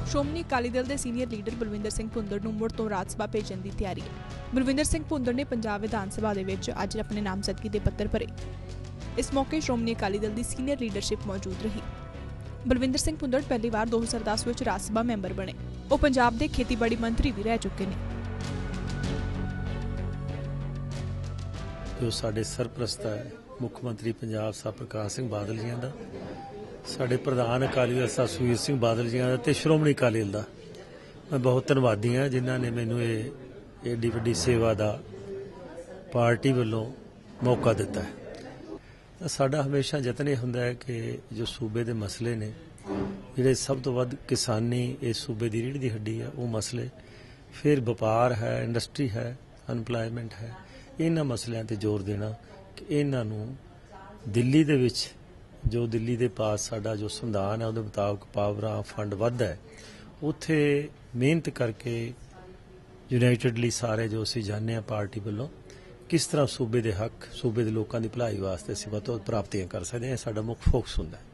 ਸ਼੍ਰੋਮਣੀ ਅਕਾਲੀ ਦਲ ਦੇ senior leader Balwinder Singh Bhundar ਨੂੰ ਮੁੜ ਤੋਂ ਰਾਜ ਸਭਾ ਭੇਜਣ ਦੀ ਤਿਆਰੀ ਹੈ। ਬਲਵਿੰਦਰ ਸਿੰਘ ਭੁੰਦੜ ਨੇ ਪੰਜਾਬ ਵਿਧਾਨ ਸਭਾ ਦੇ ਵਿੱਚ ਅੱਜ ਆਪਣੇ ਨਾਮਜ਼ਦਗੀ ਦੇ ਪੱਤਰ ਭਰੇ। ਇਸ ਮੌਕੇ ਸ਼੍ਰੋਮਣੀ ਅਕਾਲੀ ਦਲ ਦੀ ਸੀਨੀਅਰ ਲੀਡਰਸ਼ਿਪ ਮੌਜੂਦ ਰਹੀ। ਬਲਵਿੰਦਰ ਸਿੰਘ ਭੁੰਦੜ ਪਹਿਲੀ ਵਾਰ 2010 ਵਿੱਚ ਰਾਜ ਸਭਾ ਮੈਂਬਰ ਬਣੇ। ਉਹ ਪੰਜਾਬ ਦੇ ਖੇਤੀਬਾੜੀ ਮੰਤਰੀ ਵੀ ਰਹਿ ਚੁੱਕੇ ਨੇ। ਜੋ ਸਾਡੇ ਸਰਪ੍ਰਸਤ ਹੈ ਮੁੱਖ ਮੰਤਰੀ ਪੰਜਾਬ ਸਾਹਿਬ ਪ੍ਰਕਾਸ਼ ਸਿੰਘ ਬਾਦਲ ਜੀ ਦਾ, ਸਾਡੇ ਪ੍ਰਧਾਨ ਅਕਾਲੀ ਦਲ ਸੁਖਬੀਰ ਸਿੰਘ ਬਾਦਲ ਜੀ ਦਾ ਤੇ ਸ਼੍ਰੋਮਣੀ ਅਕਾਲੀ ਦਲ ਦਾ ਮੈਂ ਬਹੁਤ ਧੰਨਵਾਦੀ ਹਾਂ ਜਿਨ੍ਹਾਂ ਨੇ ਮੈਨੂੰ ਇਹ ਏਡੀ ਵੱਡੀ ਸੇਵਾ ਦਾ ਪਾਰਟੀ ਵੱਲੋਂ ਮੌਕਾ ਦਿੱਤਾ ਹੈ। ਸਾਡਾ ਹਮੇਸ਼ਾ ਯਤਨ ਇਹ ਹੁੰਦਾ ਹੈ ਕਿ ਜੋ ਸੂਬੇ ਦੇ ਮਸਲੇ ਨੇ ਜਿਹੜੇ ਸਭ ਤੋਂ ਵੱਧ ਕਿਸਾਨੀ ਇਸ ਸੂਬੇ ਦੀ ਰੀੜ੍ਹ ਦੀ ਹੱਡੀ ਹੈ ਉਹ ਮਸਲੇ, ਫਿਰ ਵਪਾਰ ਹੈ, ਇੰਡਸਟਰੀ ਹੈ, ਅਨਪਲਾਇਮੈਂਟ ਹੈ, ਇਹਨਾਂ ਮਸਲਿਆਂ ਤੇ ਜ਼ੋਰ ਦੇਣਾ ਕਿ ਇਹਨਾਂ ਨੂੰ ਦਿੱਲੀ ਦੇ ਵਿੱਚ ਜੋ ਦਿੱਲੀ ਦੇ ਪਾਸ ਸਾਡਾ ਜੋ ਸੰਵਿਧਾਨ ਹੈ ਉਹਦੇ ਮੁਤਾਬਕ ਪਾਵਰਾਂ ਫੰਡ ਵੱਧ ਹੈ, ਉੱਥੇ ਮਿਹਨਤ ਕਰਕੇ ਯੂਨਾਈਟਿਡਲੀ ਸਾਰੇ ਜੋ ਅਸੀਂ ਜਾਣਦੇ ਹਾਂ ਪਾਰਟੀ ਵੱਲੋਂ ਕਿਸ ਤਰ੍ਹਾਂ ਸੂਬੇ ਦੇ ਹੱਕ, ਸੂਬੇ ਦੇ ਲੋਕਾਂ ਦੀ ਭਲਾਈ ਵਾਸਤੇ ਅਸੀਂ ਵੱਧ ਤੋਂ ਵੱਧ ਪ੍ਰਾਪਤੀਆਂ ਕਰ ਸਕਦੇ ਹਾਂ, ਸਾਡਾ ਮੁੱਖ ਫੋਕਸ ਹੁੰਦਾ ਹੈ।